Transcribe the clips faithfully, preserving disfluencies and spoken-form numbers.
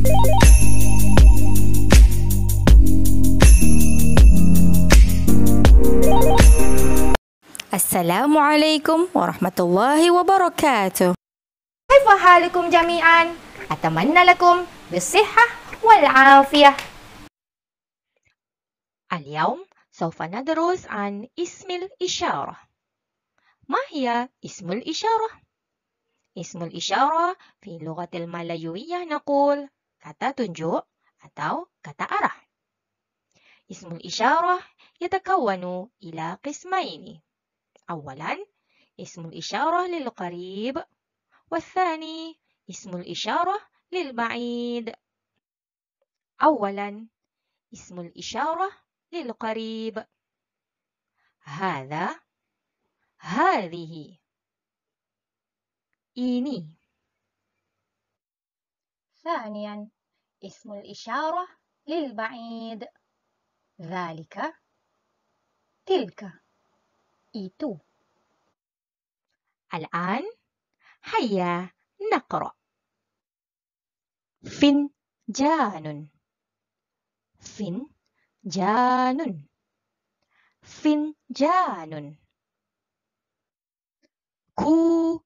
السلام عليكم ورحمة الله وبركاته. كيف حالكم جميعا؟ أتمنى لكم بالصحة والعافية. اليوم سوف ندرس عن اسم الإشارة. ما هي اسم الإشارة؟ اسم الإشارة في اللغة الملايوية نقول kata tunjuk atau kata arah. اسم الإشارة يتكون إلى قسمين. أولاً اسم الإشارة للقريب، والثاني اسم الإشارة للبعيد. أولاً اسم الإشارة للقريب، هذا، هذه، ini. ثانياً اسم الإشارة للبعيد، ذلك، تلك، itu. الآن هيا نقرأ. فنجان، فنجان، فنجان. كوب،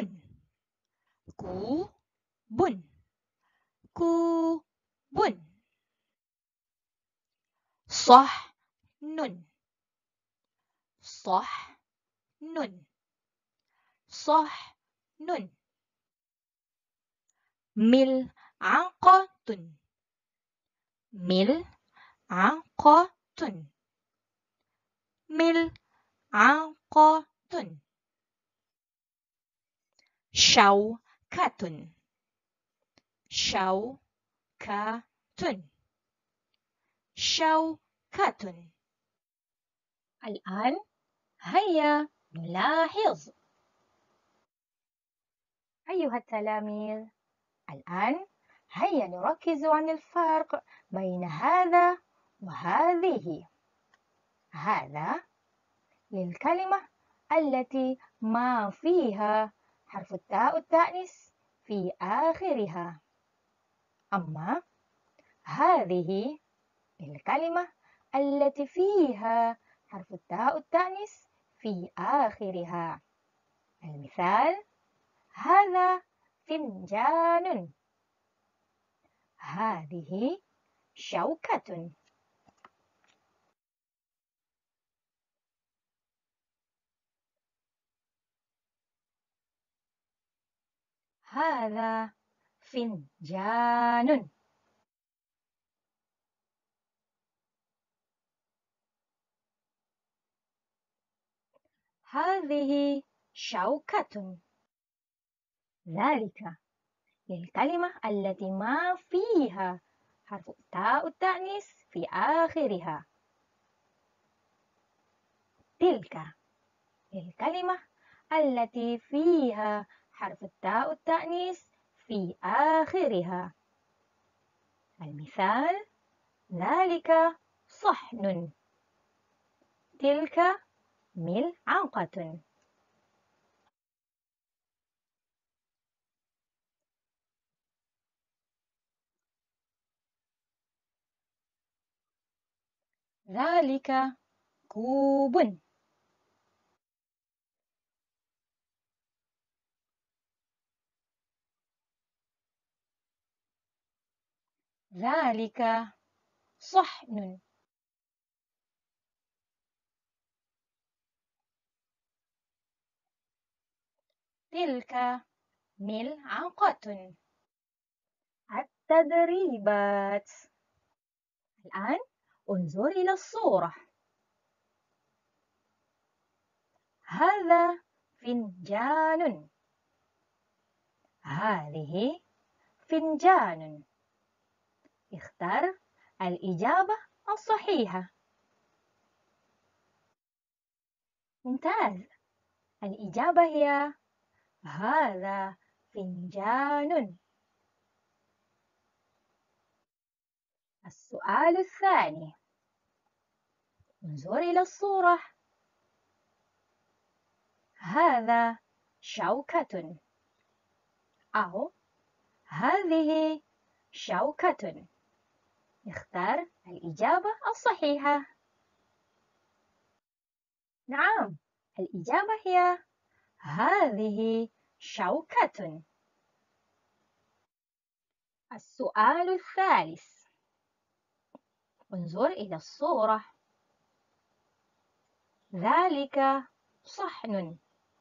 كوب، كوب. صحن، صحن، صحن. ملعقة، ملعقة، ملعقة. شوكة، شوكة، شوكة. الآن هيا نلاحظ. أيها التلاميذ، الآن هيا نركز عن الفرق بين هذا وهذه. هذا للكلمة التي ما فيها حرف التاء التأنيث في آخرها، أما هذه الكلمة التي فيها حرف التاء التأنيث في آخرها. المثال: هذا فنجان، هذه شوكة. هذا فنجان، هذه شوكة. ذلك للكلمة التي ما فيها حرف التاء التأنيث في آخرها. تلك للكلمة التي فيها حرف التاء التأنيث في آخرها. المثال: ذلك صحن، تلك ملعقة. ذلك كوب. ذلك صحن. تلك ملعقة. التدريبات. الآن انظر إلى الصورة. هذا فنجان، هذه فنجان. اختر الإجابة الصحيحة. ممتاز. الإجابة هي هذا فنجان. السؤال الثاني، انظر إلى الصورة. هذا شوكة، أو هذه شوكة. اختر الإجابة الصحيحة. نعم، الإجابة هي هذه شوكة. السؤال الثالث، انظر إلى الصورة. ذلك صحن،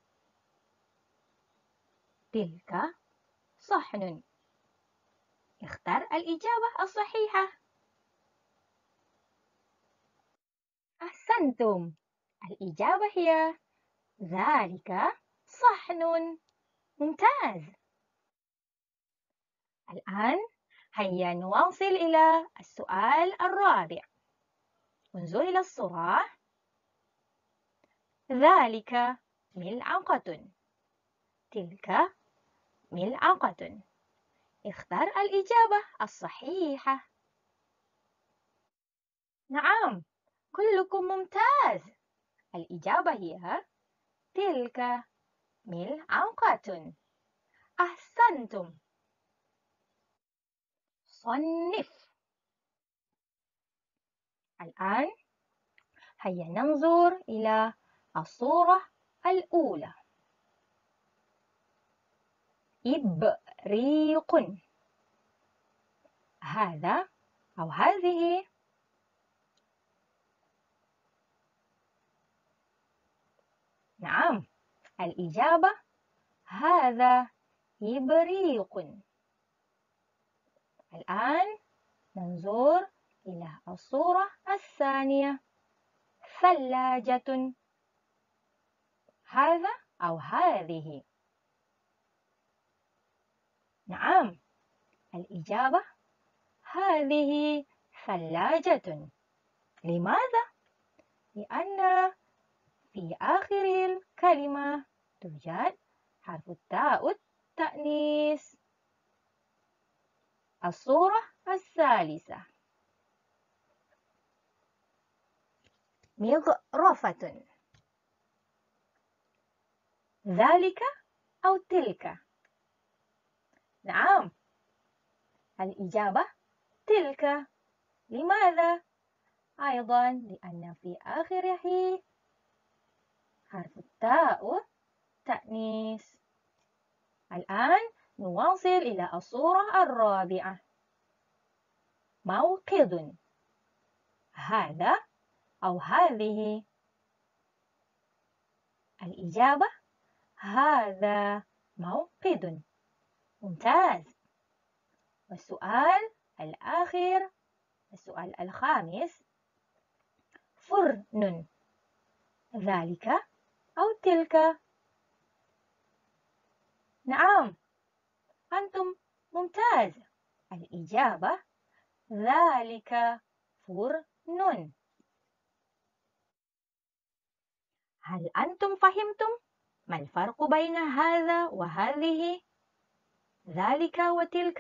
تلك صحن. اختر الإجابة الصحيحة. أحسنتم، الإجابة هي ذلك صحن. ممتاز. الآن هيا نواصل إلى السؤال الرابع. انظر إلى الصورة. ذلك ملعقة، تلك ملعقة. اختر الإجابة الصحيحة. نعم، كلكم ممتاز. الإجابة هي تلك ملعقة. أحسنتم. صنف. الآن هيا ننظر إلى الصورة الأولى. إبريق، هذا أو هذه نعم، الإجابة هذا إبريق. الآن ننظر إلى الصورة الثانية. ثلاجة، هذا أو هذه نعم، الإجابة هذه ثلاجة. لماذا؟ لأن في آخر الكلمة توجد حرف التاء التأنيث. الصورة الثالثة. مغرفة، ذلك أو تلك. نعم، الإجابة تلك. لماذا؟ أيضا لأن في آخره حرف التاء تأنيث. الآن نواصل إلى الصورة الرابعة. موقظ، هذا أو هذه. الإجابة هذا موقظ. ممتاز. والسؤال الآخر، السؤال الخامس. فرن، ذلك أو تلك. نعم، أنتم ممتاز. الإجابة ذلك فرن. هل أنتم فهمتم ما الفرق بين هذا وهذه؟ ذلك وتلك؟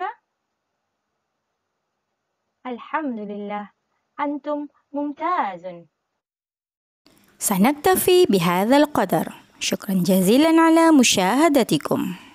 الحمد لله، أنتم ممتاز. سنكتفي بهذا القدر. شكرا جزيلا على مشاهدتكم.